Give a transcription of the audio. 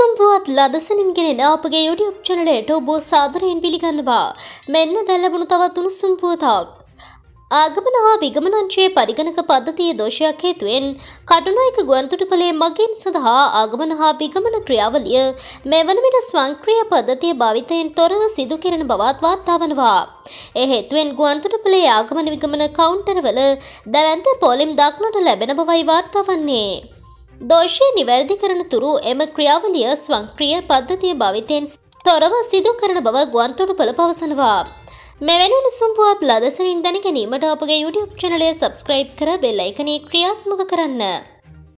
උණුසුම් පුවත් ලදසනින් ගෙනෙන අපගේ YouTube channelයට ඔබ සාදරයෙන් පිළිගන්නවා. මෙන්න දැන් ලැබුණු තවත් උණුසුම් පුවතක්. ආගමන හා විගමන අංශයේ පරිගණක පද්ධතියේ දෝෂයක් හේතුවෙන් කටුනායක ගුවන්තොටුපළේ මගින් සඳහා ආගමන හා විගමන ක්‍රියාවලිය මෙවන විට ස්වයංක්‍රීය පද්ධතිය භාවිතයෙන් තොරව සිදු කෙරෙන බවත් වාර්තා වනවා. ඒ හේතුවෙන් ගුවන්තොටුපළේ ආගමන විගමන කවුන්ටර්වල දැවැන්ත පොලිම් දක්නට ලැබෙන බවයි වාර්තා වන්නේ. දෝෂය නිවැරදි කරන තුරු එම ක්‍රියාවලිය ස්වයංක්‍රීය පද්ධතිය භාවිතයෙන් තොරව සිදු කරන බව ගුවන්තොටුපළ පවසනවා. මෙවැනි උණුසුම් පුවත් ලදසනින් දැන ගැනීමට අපගේ YouTube channel එක subscribe කර bell icon එක ක්‍රියාත්මක කරන්න.